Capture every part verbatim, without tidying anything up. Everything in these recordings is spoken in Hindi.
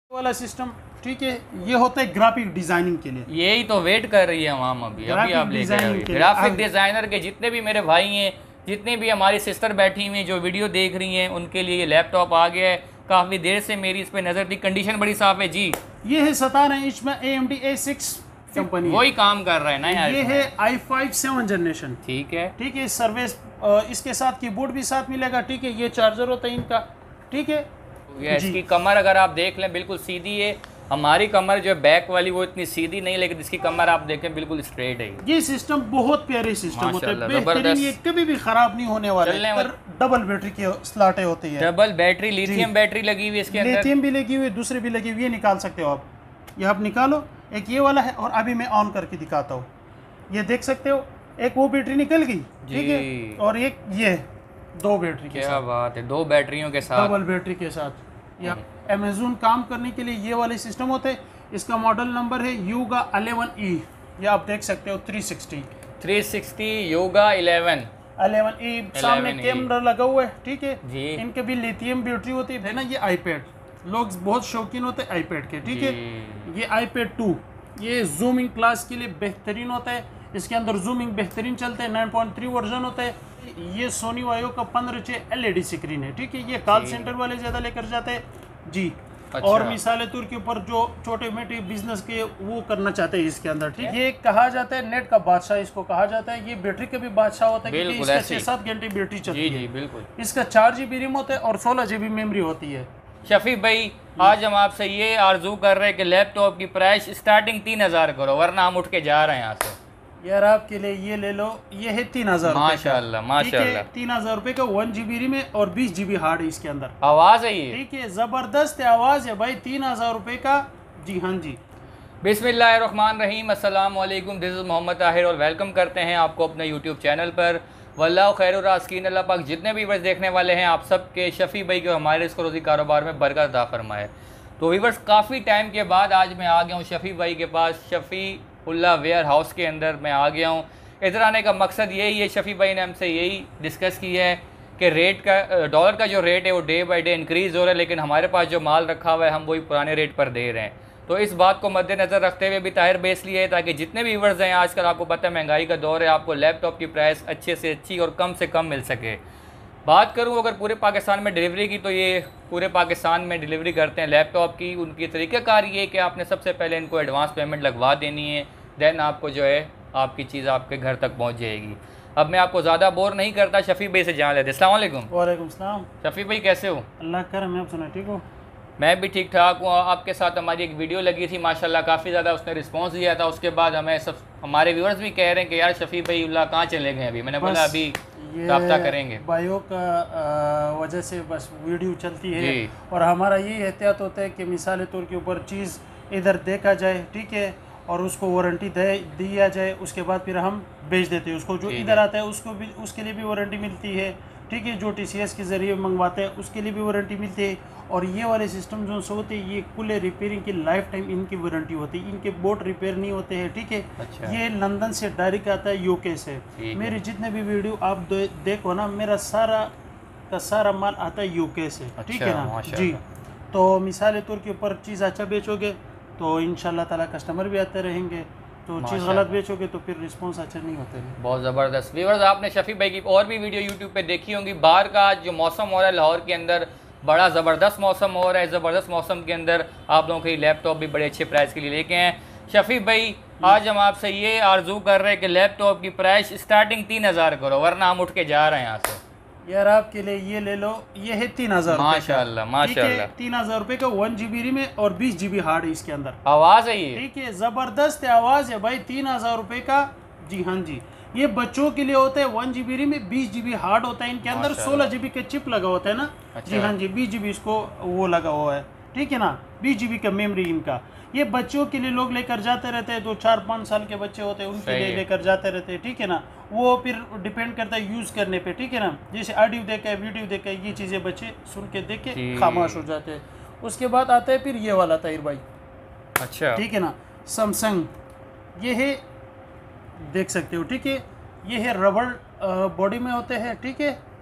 वाला सिस्टम, ठीक है, ये होता है ग्राफिक डिजाइनिंग के लिए। यही तो वेट कर रही है हम अभी अभी आप लेके आए ग्राफिक डिजाइनर के जितने भी मेरे भाई हैं, जितनी भी हमारी सिस्टर बैठी हुई हैं जो वीडियो देख रही हैं, उनके लिए ये लैपटॉप आ गया है। काफ़ी देर से मेरी इस पर नज़र थी, कंडीशन बड़ी साफ़ है जी। ये है सतारह इंच में A M D A six company, वही काम कर रहा है ना यार। ये है आई फाइव सेवन जनरेशन, ठीक है ठीक है। सर्विस इसके साथ कीबोर्ड भी साथ मिलेगा, ठीक है। ये चार्जर होता है इनका, ठीक है। ये इसकी कमर अगर आप देख लें बिल्कुल सीधी है। हमारी कमर जो बैक वाली वो इतनी सीधी नहीं, लेकिन इसकी कमर आप देखें बिल्कुल स्ट्रेट है। ये सिस्टम बहुत प्यारे सिस्टम होता है, बेहतरीन, ये कभी भी खराब नहीं होने वाला है। डबल बैटरी की स्लॉटें होती है, डबल बैटरी, लिथियम बैटरी लगी हुई है इसके अंदर, लिथियम भी लगी हुई है, दूसरी भी लगी हुई है। निकाल सकते हो आप, ये आप निकालो। एक ये वाला है, और अभी मैं ऑन करके दिखाता हूँ। ये देख सकते हो, एक वो बैटरी निकल गई, ठीक है, और एक ये दो बैटरी के साथ। क्या बात है, दो बैटरियों के साथ, डबल बैटरी के साथ। या अमेज़न काम करने के लिए ये वाले सिस्टम होते हैं। इसका मॉडल नंबर है योगा इलेवन ई, ये आप देख सकते हो। Three sixty three sixty yoga eleven eleven E, सामने कैमरा लगा हुआ है, ठीक है जी। इनके भी लिथियम बैटरी होती है ना। ये आईपैड, लोग बहुत शौकीन होते हैं आईपैड के, ठीक है। ये आईपैड टू, ये जूमिंग क्लास के लिए बेहतरीन होता है। इसके अंदर जूमिंग बेहतरीन चलते हैं, नाइन पॉइंट थ्री वर्जन होता है। ये सोनी वायो का पंद्रह छः एल ई डी स्क्रीन है, ठीक है। ये कॉल सेंटर वाले ज़्यादा लेकर जाते हैं जी। अच्छा। और मिसाल तौर के ऊपर जो छोटे मोटे बिजनेस के वो करना चाहते हैं इसके अंदर, ठीक है। ये कहा जाता है नेट का बादशाह, इसको कहा जाता है। ये बैटरी का भी बादशाह होता है, क्योंकि इसका छः सात घंटे बैटरी चलती है। जी जी बिल्कुल। इसका चार जी बी रैम होता है और सोलह जी बी मेमोरी होती है। शफी भाई, आज हम आपसे ये आरजू कर रहे हैं कि लैपटॉप की प्राइस स्टार्टिंग तीन हज़ार करो, वरना हम उठ के जा रहे हैं यहाँ से। यार आपके लिए ये ले लो, ये है तीन हजार माशाल्लाह माशाल्लाह, तीन हजार रुपए का वन जीबी रैम है और बीस जीबी हार्ड है इसके अंदर। आवाज़ है ये, ठीक है, ज़बरदस्त आवाज़ है भाई, तीन हजार रुपए का। जी हाँ जी। बिस्मिल्लाहिर्रहमानिर्रहीम, अस्सलाम वालेकुम, दिस इज़ मोहम्मद ताहिर और वेलकम करते हैं आपको अपने यूट्यूब चैनल पर। वल्लाह खैर राज़कीन, अल्लाह पाक जितने भी व्यूअर्स देखने वाले हैं आप सब के शफ़ी भाई के हमारे इसको रोज़ी कारोबार में बरकत अता फरमाए। तो व्यूअर्स, काफ़ी टाइम के बाद आज मैं आ गया हूँ शफ़ी भाई के पास, शफ़ी उल्ला वेयर हाउस के अंदर मैं आ गया हूँ। इधर आने का मकसद यही है, शफ़ी भाई ने हमसे यही डिस्कस किया है कि रेट का, डॉलर का जो रेट है वो डे बाय डे इंक्रीज़ हो रहा है, लेकिन हमारे पास जो माल रखा हुआ है हम वही पुराने रेट पर दे रहे हैं। तो इस बात को मद्देनज़र रखते हुए भी ताहिर बेस लिए है, ताकि जितने भी व्यूअर्स हैं, आजकल आपको पता है महंगाई का दौर है, आपको लैपटॉप की प्राइस अच्छे से अच्छी और कम से कम मिल सके। बात करूं अगर पूरे पाकिस्तान में डिलीवरी की, तो ये पूरे पाकिस्तान में डिलीवरी करते हैं लैपटॉप की। उनकी तरीक़ाकार ये है कि आपने सबसे पहले इनको एडवांस पेमेंट लगवा देनी है, देन आपको जो है आपकी चीज़ आपके घर तक पहुंच जाएगी। अब मैं आपको ज़्यादा बोर नहीं करता, शफ़ी भाई से जान लेते। अस्सलाम वालेकुम। वालेकुम सलाम। शफ़ी भाई कैसे हो? अल्लाह करम है, आप सुना ठीक हो? मैं भी ठीक ठाक हूँ। आपके साथ हमारी एक वीडियो लगी थी, माशाल्लाह काफ़ी ज़्यादा उसने रिस्पांस दिया था। उसके बाद हमें सब हमारे व्यूअर्स भी कह रहे हैं कि यार शफ़ी भाई उल्ला कहाँ चले गए अभी। मैंने बोला अभी राब्ता करेंगे, बायो का वजह से बस वीडियो चलती है, और हमारा ये एहतियात होता है कि मिसाल तौर के ऊपर चीज़ इधर देखा जाए, ठीक है, और उसको वारंटी दे दिया जाए, उसके बाद फिर हम बेच देते हैं उसको। जो इधर आता है उसको भी, उसके लिए भी वारंटी मिलती है, ठीक है। जो टी सी एस के ज़रिए मंगवाते हैं उसके लिए भी वारंटी मिलती है। और ये वाले सिस्टम जो से होते हैं, ये कुल रिपेयरिंग की लाइफ टाइम इनकी वारंटी होती है। इनके बोर्ड रिपेयर नहीं होते हैं, ठीक है। अच्छा। ये लंदन से डायरेक्ट आता है, यूके से। मेरे जितने भी वीडियो आप देखो ना, मेरा सारा का सारा माल आता है यूके से, ठीक है ना जी। तो मिसाल तौर के ऊपर चीज़ अच्छा बेचोगे तो इंशाल्लाह ताला कस्टमर भी आते रहेंगे, तो चीज़ गलत बेचोगे तो फिर रिस्पॉन्स अच्छा नहीं होता है। बहुत ज़बरदस्त। व्यूअर्स, आपने शफ़ी भाई की और भी वीडियो यूट्यूब पे देखी होंगी। बाहर का जो मौसम हो रहा है लाहौर के अंदर, बड़ा ज़बरदस्त मौसम हो रहा है। ज़बरदस्त मौसम के अंदर आप लोगों के लैपटॉप भी बड़े अच्छे प्राइस के लिए लेके हैं। शफ़ी भाई, आज हम आपसे ये आरजू कर रहे हैं कि लैपटॉप की प्राइस स्टार्टिंग तीन हज़ार करो, वरना हम उठ के जा रहे हैं यहाँ से। यार आपके लिए ये ले लो, ये है तीन हजार माशाल्लाह माशाल्लाह, तीन हजार रुपए का वन जीबी रैम है और बीस जीबी हार्ड है इसके अंदर। आवाज़ है ये, ठीक है, ज़बरदस्त आवाज़ है भाई, तीन हजार रुपए का। जी हाँ जी। ये बच्चों के लिए होता है, वन जीबी रैम में बीस जीबी हार्ड होता है इनके अंदर, सोलह जीबी का चिप लगा होता है ना। अच्छा। जी हाँ जी, बीस जीबी इसको वो लगा हुआ है, ठीक है ना, बीस जीबी का मेमोरी इनका। ये बच्चों के लिए लोग लेकर जाते रहते हैं, जो चार पाँच साल के बच्चे होते हैं उनके लिए लेकर जाते रहते हैं, ठीक है ना। वो फिर डिपेंड करता है यूज़ करने पे, ठीक है ना। जैसे ऑडियो देखा है, वीडियो देखा है, ये चीज़ें बच्चे सुन के देख के खामोश हो जाते हैं। उसके बाद आता है फिर ये वाला ताहिर भाई, अच्छा, ठीक है ना, सैमसंग। ये है, देख सकते हो, ठीक है, ये है रबड़ बॉडी में होते हैं, ठीक है।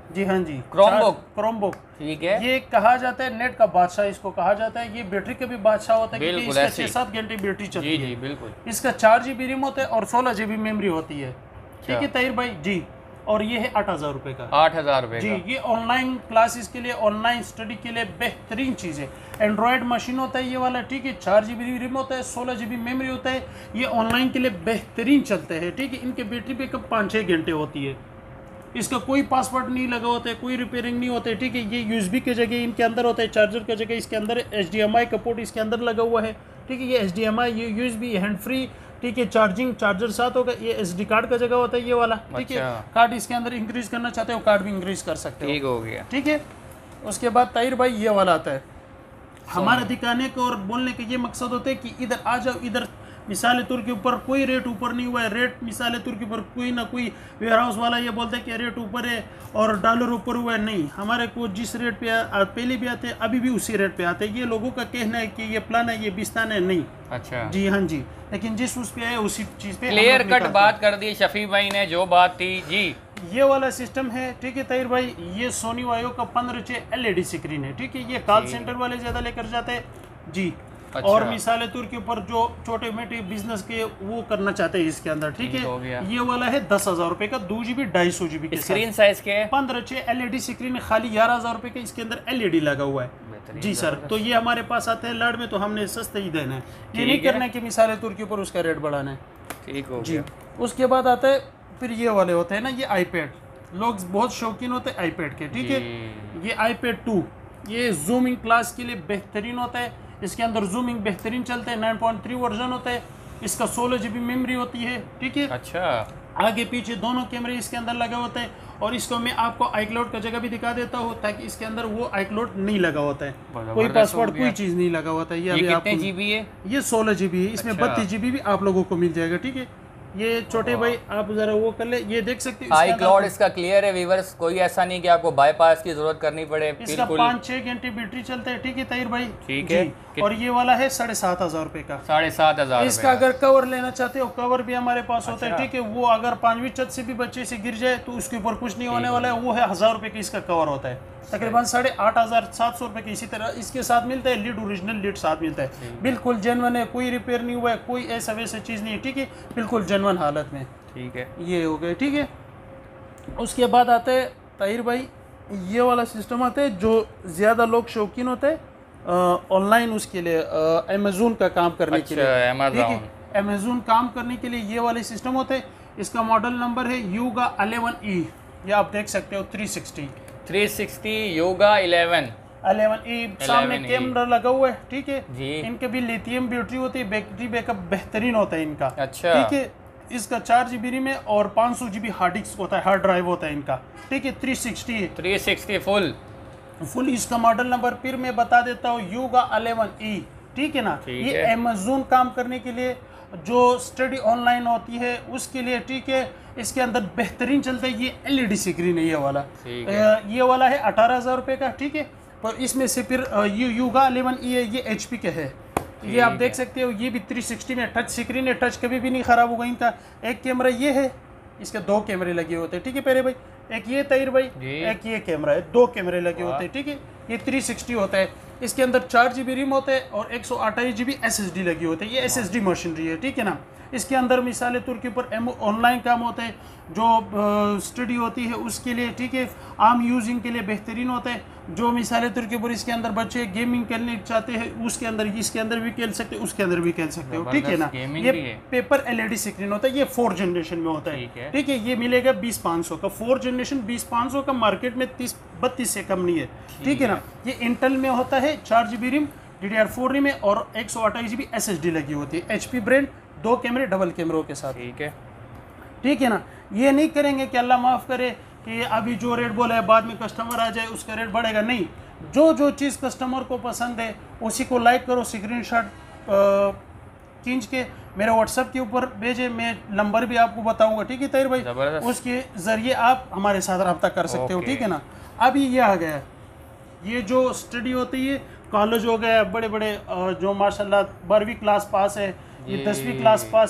जी हाँ जी, क्रोमबुक क्रोमबुक ठीक है। ये कहा जाता है नेट का बादशाह, इसको कहा जाता है। ये बैटरी का भी बादशाह होता है क्योंकि इसका ऐसे छः ही। सात घंटे बैटरी चलती जी है। जी बिल्कुल। इसका चार जी बी रैम होता है और सोलह जी बी मेमोरी होती है। ठीक है ताहिर भाई जी। और ये है आठ हज़ार रुपये का। आठ हज़ार रुपये जी, का। ये ऑनलाइन क्लासेस के लिए, ऑनलाइन स्टडी के लिए बेहतरीन चीज़ है। एंड्रॉयड मशीन होता है ये वाला, ठीक है। चार जी बी रैम होता है, सोलह जी बी मेमोरी होता है। ये ऑनलाइन के लिए बेहतरीन चलते हैं, ठीक है। इनके बैटरी बैकअप पाँच छः घंटे होती है। इसका कोई पासवर्ड नहीं लगा होता है, कोई रिपेयरिंग नहीं होता है, ठीक है। ये यूएसबी की जगह इनके अंदर होता है, चार्जर की जगह इसके अंदर एच डी एम आई का पोर्ट इसके अंदर लगा हुआ है, ठीक है। ये एच डी एम आई, ये यूएसबी, हैंड फ्री, ठीक है। चार्जिंग चार्जर साथ होगा। ये एस डी कार्ड का जगह होता है ये वाला, ठीक है। कार्ड इसके अंदर इंक्रीज करना चाहते हो, कार्ड भी इंक्रीज कर सकते हो, ठीक हो गया, ठीक है। उसके बाद ताहिर भाई ये वाला आता है। हमारा दिखाने का और बोलने का ये मकसद होता है कि इधर आ जाओ, इधर मिसाल तौर के ऊपर कोई रेट ऊपर नहीं हुआ है। रेट मिसाल तौर के ऊपर कोई ना कोई वेयर हाउस वाला ये बोलता है कि रेट ऊपर है और डॉलर ऊपर हुआ है। नहीं, हमारे को जिस रेट पे आ, पहले भी आते हैं, अभी भी उसी रेट पे आते हैं। ये लोगों का कहना है कि ये प्लान है, ये बिस्तान है, नहीं। अच्छा जी हाँ जी, लेकिन जिस उस पे आए उसी चीज़ पे क्लियर कट बात कर दी शफी भाई ने, जो बात थी जी। ये वाला सिस्टम है, ठीक है ताहिर भाई। ये सोनी वायो का पंद्रह चे एल ई डी स्क्रीन है, ठीक है। ये कॉल सेंटर वाले ज़्यादा लेकर जाते हैं जी। अच्छा। और मिसाल तौर के ऊपर जो छोटे मोटे बिजनेस के वो करना चाहते हैं इसके अंदर, ठीक है। ये वाला है दस हजार रुपए का, दो जीबी ढाई सौ जीबी के स्क्रीन साइज के पंद्रह छः एल ई डी स्क्रीन है, खाली ग्यारह हजार रुपए के इसके अंदर एल ई डी लगा हुआ है जी सर। तो ये हमारे पास आते हैं लड़ में, तो हमने सस्ते ही देना है, ये नहीं करना है कि मिसाल तौर के ऊपर उसका रेट बढ़ाना है, ठीक हो जी। उसके बाद आता है फिर ये वाले होते हैं ना, ये आईपैड, लोग बहुत शौकीन होते हैं आईपैड के, ठीक है। ये आईपैड टू, ये जूमिंग क्लास के लिए बेहतरीन होता है। इसके अंदर जूमिंग बेहतरीन चलता है, नाइन पॉइंट थ्री वर्जन होता है इसका, सोलह जी बी मेमोरी होती है, ठीक है। अच्छा, आगे पीछे दोनों कैमरे इसके अंदर लगे होते हैं। और इसको मैं आपको आईक्लाउड का जगह भी दिखा देता हूँ, ताकि इसके अंदर वो आईक्लाउड नहीं लगा होता है, कोई पासवर्ड कोई चीज़ नहीं लगा होता है। ये अभी कितने जीबी है? ये सोलह जीबी है, इसमें बत्तीस जीबी भी आप लोगों को मिल जाएगा, ठीक है। ये छोटे भाई आप जरा वो कर ले, ये देख सकते हो iCloud इसका क्लियर है व्यूअर्स, कोई ऐसा नहीं कि आपको बाईपास की जरूरत करनी पड़े। इसका पाँच छः घंटे बैटरी चलता है, ठीक है ताहिर भाई, ठीक है। और ये वाला है साढ़े सात हजार रुपए का, साढ़े सात हजार। इसका अगर कवर लेना चाहते हो, कवर भी हमारे पास होता है, ठीक है। वो अगर पांचवी छत से भी बच्चे से गिर जाए तो उसके ऊपर कुछ नहीं होने वाला है, वो है हजार रुपए का इसका कवर होता है, तकरीबन साढ़े आठ हजार सात सौ रुपए की। इसी तरह इसके साथ मिलता है लीड, ओरिजिनल लीड साथ मिलता है, बिल्कुल जेन्युइन है, कोई रिपेयर नहीं हुआ है, कोई ऐसा वैसा चीज़ नहीं है, ठीक है, बिल्कुल जेन्युइन हालत में, ठीक है। ये हो गए, ठीक है। उसके बाद आते हैं ताहिर भाई ये वाला सिस्टम आता है जो ज़्यादा लोग शौकीन होते हैं ऑनलाइन उसके लिए, अमेजोन का काम करने अच्छा, के लिए, अमेजोन अमेजोन काम करने के लिए ये वाले सिस्टम होते हैं। इसका मॉडल नंबर है यूगा अलेवन ई, ये आप देख सकते हो, three sixty three sixty yoga eleven eleven E, सामने कैमरा लगा हुआ है, ठीक है जी। इनके भी लिथियम बैटरी होती है, बैटरी बैकअप बेहतरीन होता है इनका, अच्छा, ठीक है। इसका चार जी बी रैम है और पाँच सौ जी बी हार्ड डिस्क होता है, हार्ड ड्राइव होता है इनका, ठीक है। थ्री सिक्सटी है, थ्री सिक्सटी फुल फुल इसका मॉडल नंबर फिर मैं बता देता हूँ, यूगा अलेवन ई, ठीक है ना। ये अमेजोन काम करने के लिए, जो स्टडी ऑनलाइन होती है उसके लिए, ठीक है। इसके अंदर बेहतरीन चलता है, ये एल ई डी स्क्रीन है ये वाला, ये वाला है अठारह हज़ार रुपये का, ठीक है। पर इसमें से फिर यू यूगा अलेवन ई है, ये एच पी का है, ये आप देख सकते हो। ये भी थ्री सिक्सटी में टच स्क्रीन है, टच कभी भी नहीं ख़राब होगा इनका। एक कैमरा ये है, इसके दो कैमरे लगे होते हैं, ठीक है पहले भाई। एक ये ताहिर भाई, एक ये कैमरा है, दो कैमरे लगे होते हैं, ठीक है। ये थ्री सिक्सटी होता है, इसके अंदर चार जी बी रैम होता है और एक सौ अट्ठाईस G B S S D लगी होती है, ये एस एस डी मशीनरी है, ठीक है ना। इसके अंदर मिसाल तौर के ऊपर ऑनलाइन काम होता है, जो स्टडी होती है उसके लिए, ठीक है। आम यूजिंग के लिए बेहतरीन होता है। जो मिसाल तौर के ऊपर इसके अंदर बच्चे गेमिंग करने चाहते हैं, उसके अंदर इसके अंदर भी खेल सकते हो, उसके अंदर भी खेल सकते हो, ठीक है ना। ये paper L E D screen होता है, ये फोर जनरेशन में होता है, ठीक है। ये मिलेगा बीस पाँच सौ का, फोर जनरेशन बीस पाँच सौ का, मार्केट में तीस बत्तीस से कम नहीं है, ठीक है ना। ये इंटेल में होता है, चार G B RAM, D D R four RAM है और एक सौ अट्ठाईस G B S S D लगी होती है, एच पी ब्रांड, दो कैमरे डबल कैमरों के साथ, ठीक है, ठीक है ना। ये नहीं करेंगे कि अल्लाह माफ़ करे कि अभी जो रेट बोला है बाद में कस्टमर आ जाए उसका रेट बढ़ेगा, नहीं। जो जो चीज़ कस्टमर को पसंद है उसी को लाइक करो, स्क्रीनशॉट खींच के मेरे व्हाट्सएप के ऊपर भेजे, मैं नंबर भी आपको बताऊंगा, ठीक है ताहिर भाई, उसके ज़रिए आप हमारे साथ रब्ता कर सकते हो, ठीक है ना। अभी ये आ गया, ये जो स्टडी होती है, कॉलेज हो गया, बड़े बड़े जो माशाल्लाह बारहवीं क्लास पास है, ये दसवीं क्लास पास है,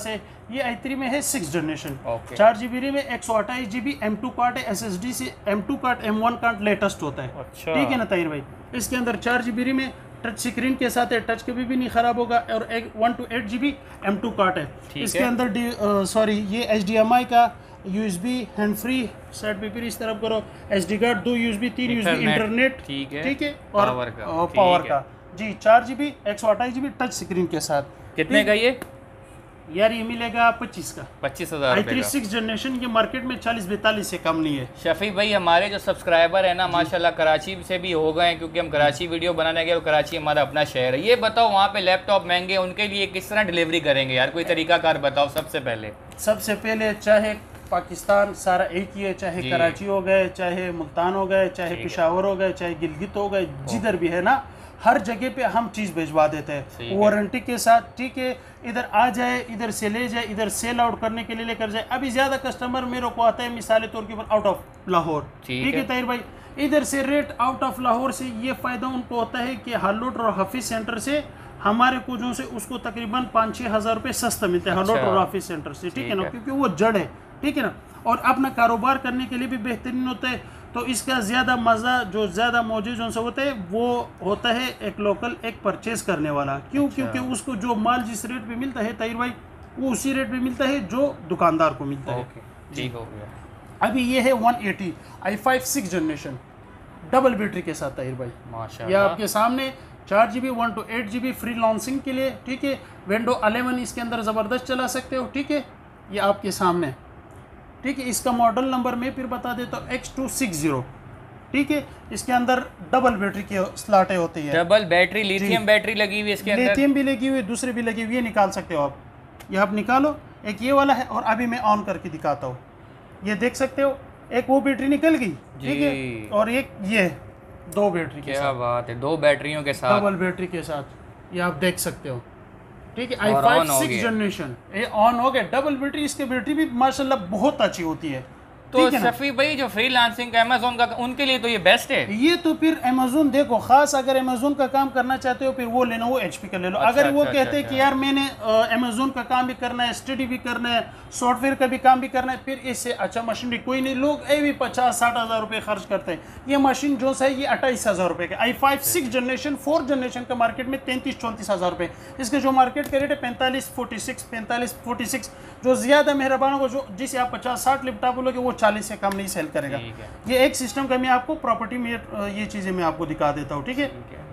ये आई थ्री में है सिक्स जनरेशन, ओके। चार जी बी में एक सौ अट्ठाईस G B M two card है, एस एस डी से M two card M one card latest होता है। अच्छा। ठीक है ना ताहिर भाई। इसके अंदर चार जी बी में टच स्क्रीन के साथ है, टच कभी भी नहीं खराब होगा, और एक one two eight G B M two card है। इसके अंदर सॉरी ये एच डी एम आई का U S B hand free, side पे फिर इस तरफ करो, एस डी कार्ड, दो यू एस बी, तीन यू एस बी, इंटरनेट, ठीक है, ठीक है, और पावर का, पावर का जी, चार जी बी एक सौ अट्ठाईस जी बी टच स्क्रीन के साथ। कितने का ये यार? ये मिलेगा पच्चीस का, पच्चीस हजार आई थ्री सिक्स जनरेशन। ये मार्केट में चालीस बैतालीस से कम नहीं है। शफी भाई हमारे जो सब्सक्राइबर है ना माशाल्लाह कराची से भी हो गए हैं, क्योंकि हम कराची वीडियो बनाने गए और कराची हमारा अपना शहर है। ये बताओ वहाँ पे लैपटॉप महंगे, उनके लिए किस तरह डिलीवरी करेंगे यार? कोई तरीकाकार बताओ सबसे पहले। सबसे पहले चाहे पाकिस्तान सारा एक ही है, चाहे कराची हो गए, चाहे मुल्तान हो गए, चाहे पेशावर हो गए, चाहे गिलगित हो गए, जिधर भी है ना, हर जगह पे हम चीज़ भिजवा देते हैं वारंटी के साथ। ठीक है, इधर आ जाए, इधर से ले जाए, इधर सेल आउट करने के लिए लेकर जाए। अभी ज़्यादा कस्टमर मेरे को आता है मिसाल तौर के ऊपर आउट ऑफ लाहौर, ठीक है ताहिर भाई, इधर से रेट आउट ऑफ लाहौर से ये फ़ायदा उनको होता है कि हालोट और हाफिज सेंटर से हमारे कुजों से उसको तकरीबन पाँच छः हज़ार रुपये सस्ता मिलता है हालोट और हाफिज सेंटर से। ठीक है ना, क्योंकि वो जड़ है, ठीक है ना, और अपना कारोबार करने के लिए भी बेहतरीन होता है। तो इसका ज़्यादा मज़ा जो ज़्यादा मौजूद जो सा होता है वो होता है एक लोकल एक परचेज़ करने वाला। क्यों? अच्छा। क्योंकि उसको जो माल जिस रेट पे मिलता है ताहिर भाई, वो उसी रेट पे मिलता है जो दुकानदार को मिलता है। ठीक हो गया। अभी ये है one eighty I five six generation double battery के साथ ताहिर भाई, माशाल्लाह। ये आपके सामने चार G B one two eight G B free launching के लिए, ठीक है। विंडो अलेवन इसके अंदर ज़बरदस्त चला सकते हो, ठीक है। ये आपके सामने, ठीक है। इसका मॉडल नंबर मैं फिर बता देता हूँ, एक्स टू सिक्स जीरो, ठीक है। इसके अंदर डबल बैटरी की स्लॉटें होती है, डबल बैटरी, लिथियम बैटरी लगी हुई है इसके अंदर, लिथियम भी लगी हुई है, दूसरी भी लगी हुई है, निकाल सकते हो आप। ये आप निकालो, एक ये वाला है, और अभी मैं ऑन करके दिखाता हूँ। ये देख सकते हो, एक वो बैटरी निकल गई, ठीक है, और एक ये दो बैटरी के साथ। क्या बात है, दो बैटरियों के साथ, डबल बैटरी के साथ, ये आप देख सकते हो, ठीक है। आई फाइव सिक्स जनरेशन ये ऑन हो गया, डबल बैटरी। इसकी बैटरी भी माशाल्लाह बहुत अच्छी होती है। तो शफी भाई जो फ्रीलांसिंग का अमेज़न का, उनके लिए तो ये बेस्ट है। ये तो फिर अमेज़न देखो, खास अगर अमेज़न का काम करना चाहते हो फिर वो लेना, वो एचपी का ले लो। अच्छा, अगर वो अच्छा, कहते हैं अच्छा, कि यार मैंने अमेज़न का काम भी करना है, स्टडी भी करना है, सॉफ्टवेयर का भी काम भी करना है, फिर इससे अच्छा मशीन भी कोई नहीं। लोग ये भी पचास साठ हज़ार रुपये खर्च करते हैं। ये मशीन जो है ये अट्ठाईस हज़ार रुपये का I five six generation fourth generation का मार्केट में तैंतीस चौंतीस हज़ार रुपये। इसके जो मार्केट का रेट है पैंतालीस फोर्टी सिक्स पैंतालीस फोर्टी सिक्स जो ज़्यादा मेहरबान होगा, जो जिसे आप पचास साठ लैपटॉप बोलोगे वो चालीस से कम नहीं सेल करेगा। ये एक सिस्टम का मैं आपको प्रॉपर्टी में ये चीज़ें मैं आपको दिखा देता हूँ, ठीक है।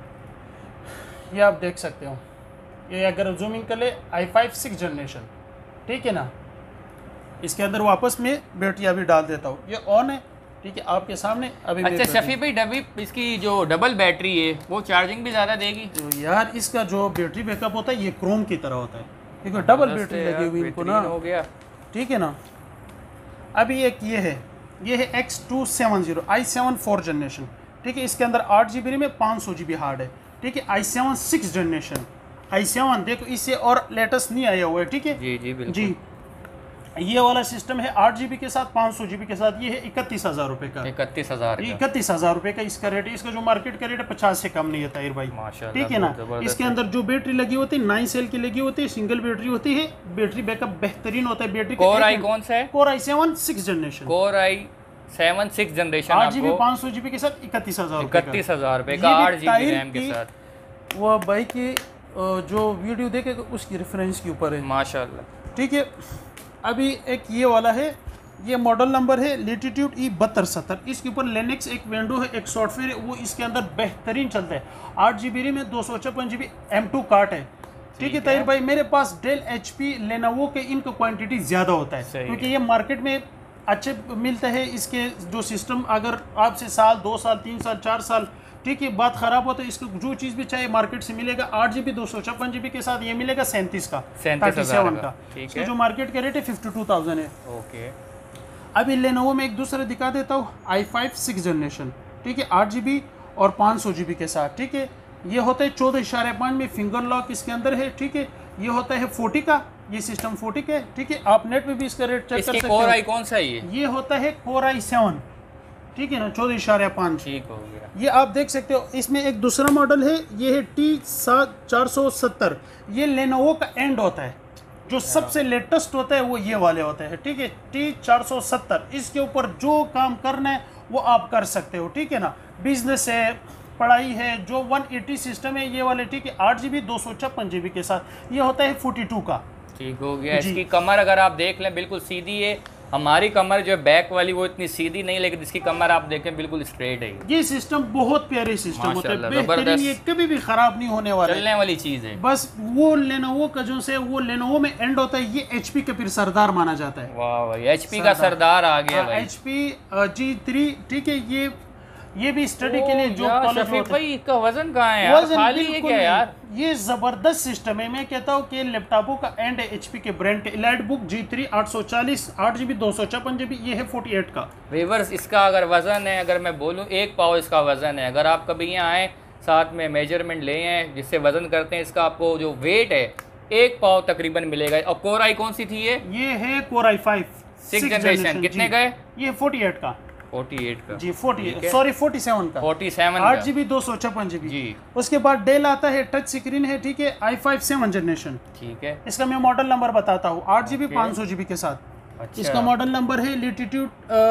ये आप देख सकते हो, ये अगर जूमिंग कर ले आई फाइव सिक्स जनरेशन, ठीक है ना। इसके अंदर वापस मैं बैटरी अभी डाल देता हूँ, ये ऑन है, ठीक है, आपके सामने अभी। अच्छा शफी भाई, डबी इसकी जो डबल बैटरी है वो चार्जिंग भी ज़्यादा देगी? तो यार इसका जो बैटरी बैकअप होता है ये क्रोम की तरह होता है, देखो डबल बैटरी लगी हुई इनको ना, हो गया, ठीक है ना। अभी एक ये है, ये है X two seven zero I seven four generation, ठीक है। इसके अंदर आठ जी बी में पाँच सौ जी बी हार्ड है, ठीक है। I seven six generation, I seven देखो इससे और लेटेस्ट नहीं आया हुआ है, ठीक है जी जी बिल्कुल जी। ये वाला सिस्टम है आठ जी बी के साथ, पाँच सौ जी बी के साथ। ये है इकतीस हज़ार रुपये का, इकतीस हज़ार इकतीस हज़ार रुपये का इसका रेट है। इसका जो मार्केट का रेट है पचास से कम नहीं है ताहिर भाई, ठीक है ना। इसके अंदर जो बैटरी लगी होती है नाइन सेल की लगी होती है, सिंगल बैटरी होती है, बैटरी बैकअप बेहतरीन होता है। बैटरी कोर आई कौन सा है? Core I seven six generation, core I seven six generation, आठ जी बी पाँच सौ जी बी के साथ इकतीस हज़ार इकतीस हज़ार रुपये का आठ जी बी रैम के साथ। वो भाई की जो वीडियो देखेगा उसकी रेफरेंस के ऊपर है, माशाल्लाह, ठीक है। अभी एक ये वाला है, ये मॉडल नंबर है लेटीट्यूड ई बहत्तर सत्तर। इसके ऊपर लिनक्स एक विंडो है, एक सॉफ्टवेयर है, वो इसके अंदर बेहतरीन चलता है। आठ जी बी में दो सौ छप्पन G B M two cart है, ठीक है ताहिर भाई। मेरे पास डेल एच पी लेनोवो के इनका क्वांटिटी ज़्यादा होता है, क्योंकि ये मार्केट में अच्छे मिलते हैं। इसके जो सिस्टम अगर आपसे साल दो साल तीन साल चार साल, ठीक है, बात ख़राब हो तो इसको जो चीज़ भी चाहिए मार्केट से मिलेगा। आठ जी बी दो सौ छप्पन जी बी के साथ ये मिलेगा सैंतीस का, थर्टी सेवन का, इसका जो मार्केट का रेट है फिफ्टी टू थाउजेंड है। ओके, अभी लेनोवो में एक दूसरा दिखा देता हूँ, आई फाइव सिक्स जनरेशन, ठीक है, आठ जी बी और पाँच सौ जी बी के साथ, ठीक है। ये होता है चौदह इशारे पाँच में, फिंगर लॉक इसके अंदर है, ठीक है। ये होता है फोर्टी का, ये सिस्टम फोर्टी का है, ठीक है। आप नेट में भी इसका रेट चेक कर सकते हो। कोर आई कौन सा है? ये होता है कोर आई सेवन, ठीक है ना, चौदह इशारे पाँच, ठीक हो गया। ये आप देख सकते हो। इसमें एक दूसरा मॉडल है, ये है टी सात चार सौ सत्तर। ये लेनोवो का एंड होता है, जो सबसे लेटेस्ट होता है वो ये वाले होते हैं, ठीक है। टी चार सौ सत्तर, इसके ऊपर जो काम करना है वो आप कर सकते हो, ठीक है ना। बिजनेस है, पढ़ाई है, जो वन एटी सिस्टम है ये वाले, ठीक है। आठ जी बी दो सौ छप्पन जी बी के साथ ये होता है फोर्टी टू का। ठीक हो गया। इसकी कमर अगर आप देख लें बिल्कुल सीधी है। हमारी कमर जो है बैक वाली वो इतनी सीधी नहीं, लेकिन इसकी कमर आप देखें बिल्कुल स्ट्रेट है। ये सिस्टम बहुत प्यारे सिस्टम होता है, बेहतरीन, ये कभी भी खराब नहीं होने वाला, चलने वाली चीज है। बस वो लेनोवो का जो से वो लेनोवो में एंड होता है, ये एचपी का फिर सरदार माना जाता है। वाह भाई, एचपी का सरदार आ गया भाई, एचपी जी थ्री, ठीक है। ये ये भी स्टडी के लिए जो शफीक भाई इसका वजन कहाँ है यार? खाली है क्या यार? ये जबरदस्त सिस्टम है। मैं कहता हूँ कि लैपटॉपों का एंड एचपी के ब्रांड के इलाइट बुक जी थ्री आठ सौ चालीस आठ जी बी दो सौ छप्पन जी बी, ये है फोर्टी एट का। रिवर्स इसका अगर वजन है, अगर मैं बोलूँ एक पाव इसका वजन है। अगर आप कभी यहाँ आए साथ में मेजरमेंट ले आए जिससे वजन करते हैं, इसका आपको जो वेट है एक पाव तकरीबन मिलेगा। और कोर आई कौन सी थी ये? ये है core I five six generation. कितने का है ये? फोर्टी एट का। फोर्टी एट का जी, फोर्टी सॉरी फोर्टी सेवन का। फोर्टी सेवन आठ जी बी दो सौ छप्पन जी बी। उसके बाद डेल आता है, टच स्क्रीन है, ठीक है। आई फाइव सेवन जनरेशन, ठीक है। इसका मैं मॉडल नंबर बताता हूँ, आठ जी बी पाँच सौ जी बी के साथ। अच्छा। इसका मॉडल नंबर है लिटीट्यूड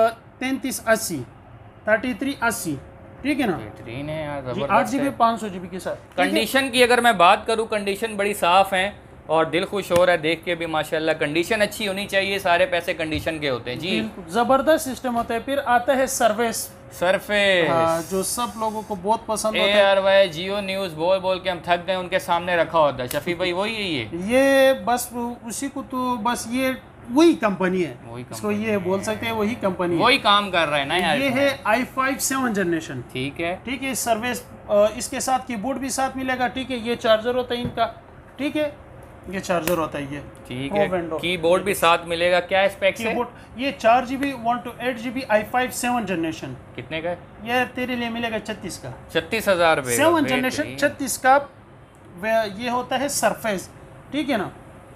तैंतीस अस्सी थर्टी थ्री अस्सी, ठीक है ना। बेहतरीन है यार, आठ जी बी पाँच सौ जी बी के साथ। कंडीशन की अगर मैं बात करूँ, कंडीशन बड़ी साफ है और दिल खुश हो रहा है देख के भी माशाल्लाह। कंडीशन अच्छी होनी चाहिए, सारे पैसे कंडीशन के होते हैं जी। जबरदस्त सिस्टम होता है। फिर आता है सर्विस सरफेस, हाँ, जो सब लोगों को बहुत पसंद होता है। यार भाई जियो न्यूज बोल बोल के हम थक गए, उनके सामने रखा होता है। शफी भाई वही है ये ये बस उसी को तो बस ये वही कंपनी है, इसको ये बोल सकते हैं वही कंपनी, वही काम कर रहा है ना यार। ये है आई फाइव सेवन जनरेशन, ठीक है, ठीक है। सर्विस इसके साथ कीबोर्ड भी साथ मिलेगा, ठीक है। ये चार्जर होता है इनका, ठीक है। ये चार्जर होता है ये, ठीक है। कीबोर्ड भी साथ मिलेगा। क्या स्पेक्स है? कीबोर्ड ये चार G B one two eight G B I five seven generation. कितने का? ये तेरे लिए मिलेगा छत्तीस का, छत्तीस हजार रुपये सेवन जनरेशन छत्तीस का। ये होता है सरफेस, ठीक है ना।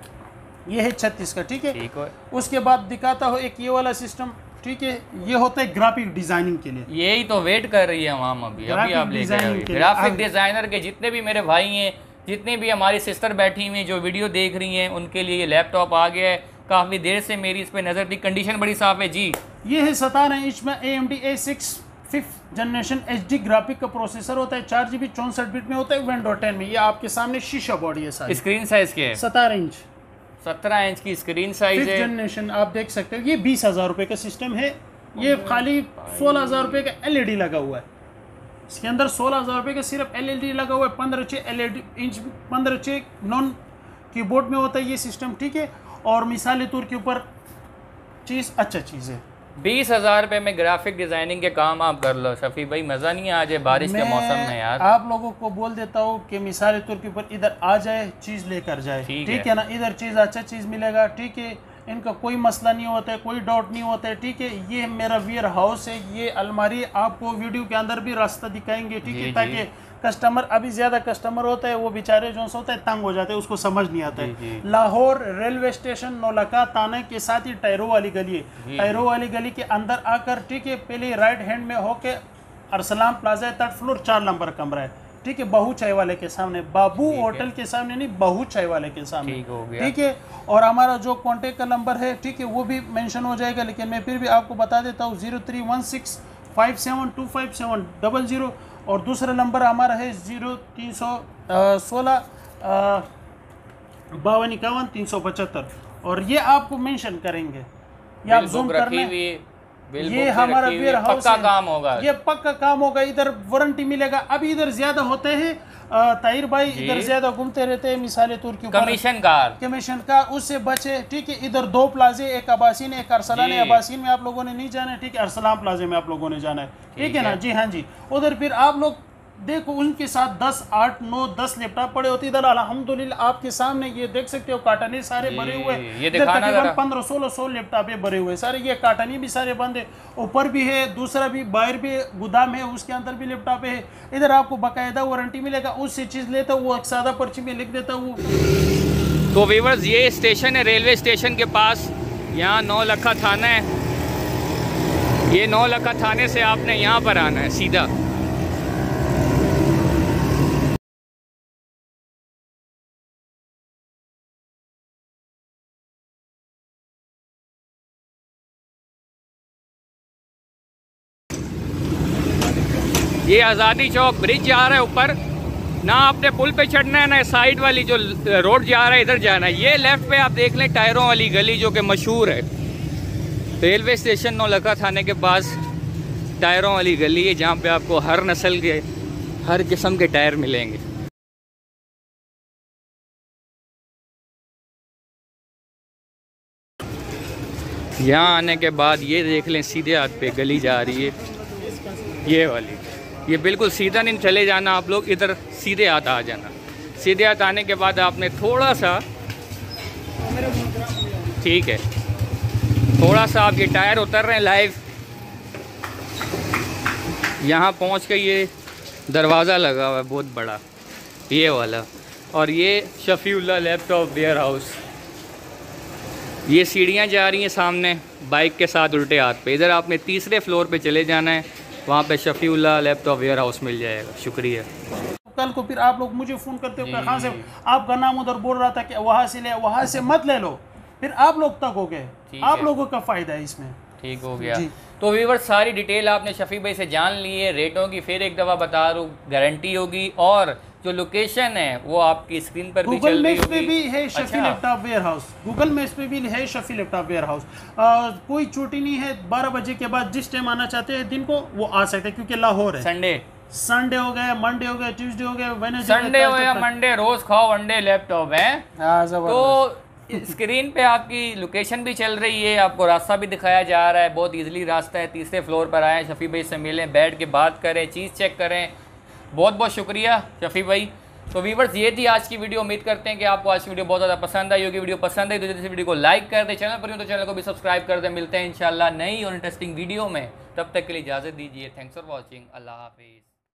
ये है छत्तीस का, ठीक है। ठीक है। उसके बाद दिखाता हो एक ये वाला सिस्टम, ठीक है। ये होता है ग्राफिक डिजाइनिंग के लिए। यही तो वेट कर रही है हम अभी अभी आप ले गए। ग्राफिक डिजाइनर के जितने भी मेरे भाई हैं, जितनी भी हमारी सिस्टर बैठी हुई जो वीडियो देख रही हैं, उनके लिए ये लैपटॉप आ गया है। काफ़ी देर से मेरी इस पर नज़र थी। कंडीशन बड़ी साफ़ है जी। ये है सतारह इंच में A M D A six fifth generation H D graphic का प्रोसेसर होता है। चार जी बी चौंसठ बिट में होता है विंडो टेन में। ये आपके सामने शीशा बॉडी है सारी। स्क्रीन साइज क्या है? सतारह इंच सत्रह इंच की स्क्रीन साइज है। जनरेशन आप देख सकते हो। ये बीस हज़ार रुपये का सिस्टम है। ये खाली सोलह हज़ार रुपये का एल ई डी लगा हुआ है इसके अंदर। सोलह हज़ार रुपये का सिर्फ एल ई डी लगा हुआ है। पंद्रह छः एल ई डी इंच पंद्रह छः नॉन कीबोर्ड में होता है ये सिस्टम, ठीक है। और मिसाली तौर के ऊपर चीज़ अच्छा चीज़ है। बीस हज़ार रुपये में ग्राफिक डिज़ाइनिंग के काम आप कर लो शफी भाई, मज़ा नहीं आ जाए बारिश के मौसम में यार। आप लोगों को बोल देता हूँ कि मिसाली तौर के ऊपर इधर आ जाए, चीज़ लेकर जाए, ठीक है।, है ना। इधर चीज़ अच्छा चीज़ मिलेगा, ठीक है। इनका कोई मसला नहीं होता है, कोई डाउट नहीं होता है, ठीक है। ये मेरा वेयर हाउस है, ये अलमारी आपको वीडियो के अंदर भी रास्ता दिखाएंगे, ठीक है। ताकि कस्टमर, अभी ज़्यादा कस्टमर होता है वो बेचारे जो होता है तंग हो जाते हैं, उसको समझ नहीं आता है। लाहौर रेलवे स्टेशन नौलखा थाने के साथ ही टायरों वाली गली है। टायरों वाली गली के अंदर आकर, ठीक है, पहले राइट हैंड में होके अरसलाम प्लाजा थर्ड फ्लोर चार नंबर कमरा है, ठीक है। बहू चाय वाले के सामने, बाबू होटल के सामने नहीं, बहू चाय वाले के सामने, ठीक है। और हमारा जो कॉन्टेक्ट का नंबर है, ठीक है, वो भी मेंशन हो जाएगा, लेकिन मैं फिर भी आपको बता देता हूँ, zero three one six five seven two five seven double zero. और दूसरा नंबर हमारा है जीरो तीन सौ सोलह बावन इक्यावन तीन सौ पचहत्तर। और ये आपको मेंशन करेंगे, ये आप जूम करना, ये हमारा वेयर हाउस पक्का काम होगा, ये पक्का काम होगा। इधर वारंटी मिलेगा। अभी इधर ज्यादा होते हैं ताहिर भाई, इधर ज्यादा घूमते रहते हैं, मिसाल तौर के ऊपर कमीशन कार कमीशन का, उससे बचे, ठीक है। इधर दो प्लाजे, एक अबासीन एक अरसलान है। अबासीन में आप लोगों ने नहीं जाना है, ठीक है। अरसलान प्लाजे में आप लोगों ने जाना है, ठीक है ना जी। हाँ जी। उधर फिर आप लोग देखो, उनके साथ दस आठ नौ दस लैपटॉप पड़े होते। इधर अल्हम्दुलिल्लाह आपके सामने ये देख सकते हो, काटनी सारे भरे हुए, ये तकरीबन पंद्रह सोलह सौ लैपटॉप भरे हुए सारे। ये काटनी भी सारे बंद है, ऊपर भी है, दूसरा भी बाहर भी गोदाम है, उसके अंदर भी लैपटॉप है। इधर आपको बाकायदा वारंटी मिलेगा। उससे चीज़ लेता हूँ, वो एक सादा पर्ची में लिख देता हूँ। तो व्यूअर्स, ये स्टेशन है रेलवे स्टेशन के पास, यहाँ नौलखा थाना है। ये नौलखा थाने से आपने यहाँ पर आना है सीधा। ये आज़ादी चौक ब्रिज जा रहा है ऊपर, ना आपने पुल पे चढ़ना है ना साइड वाली जो रोड जा रहा है इधर जाना है। ये लेफ्ट पे आप देख लें टायरों वाली गली जो कि मशहूर है, रेलवे स्टेशन नौलखा थाने के पास टायरों वाली गली है, जहाँ पे आपको हर नस्ल के हर किस्म के टायर मिलेंगे। यहाँ आने के बाद ये देख लें सीधे हाथ पे गली जा रही है, ये वाली, ये बिल्कुल सीधा नहीं चले जाना आप लोग, इधर सीधे हाथ आ जाना। सीधे हाथ आने के बाद आपने थोड़ा सा, ठीक है, थोड़ा सा आप ये टायर उतर रहे हैं लाइव, यहाँ पहुँच के ये दरवाज़ा लगा हुआ है बहुत बड़ा, ये वाला, और ये शफीउल्लाह लैपटॉप वेयर हाउस। ये सीढ़ियाँ जा रही हैं सामने बाइक के साथ उल्टे हाथ पे, इधर आपने तीसरे फ्लोर पे चले जाना है, वहाँ पे शफीउल्लाह लैपटॉप वेयर हाउस मिल जाएगा। शुक्रिया। कल को फिर आप लोग मुझे फ़ोन करते हो कहाँ से, आपका नाम उधर बोल रहा था कि वहाँ से ले, वहाँ से मत ले लो, फिर आप लोग तक हो गए, आप लोगों का फ़ायदा है इसमें। ठीक हो गया। तो व्यूअर्स सारी डिटेल आपने शफी भाई से जान ली है, रेटों की फिर एक दफ़ा बता दूँ, गारंटी होगी, और जो लोकेशन है वो आपकी स्क्रीन पर भी चल रही होगी। गूगल मैप्स पे भी है Shafi laptop warehouse, Google maps पे भी है शफी लैपटॉप वेयर हाउस। कोई छुट्टी नहीं है, बारह बजे के बाद जिस टाइम आना चाहते हैं दिन को वो आ सकते हैं, क्योंकि लाहौर है। संडे संडे हो गया, मंडे हो गया, ट्यूसडे हो गया, वेडनेसडे, संडे हो गया, मंडे, रोज खाओ अंडे लैपटॉप है। तो स्क्रीन पे आपकी लोकेशन भी चल रही है, आपको रास्ता भी दिखाया जा रहा है, बहुत इजीली रास्ता है। तीसरे फ्लोर पर आए, शफी भाई से मिलें, बैठ के बात करें, चीज़ चेक करें। बहुत बहुत शुक्रिया शफी भाई। तो व्यूअर्स ये थी आज की वीडियो, उम्मीद करते हैं कि आपको आज की वीडियो बहुत ज़्यादा पसंद आई होगी। वीडियो पसंद आई तो जल्दी से वीडियो को लाइक कर दें, चैनल पर तो चैनल को भी सब्सक्राइब कर दें। मिलते हैं इंशाल्लाह नई और इंटरेस्टिंग वीडियो में, तब तक के लिए इजाज़त दीजिए। थैंक्स फॉर वॉचिंग, अल्लाह हाफिज़।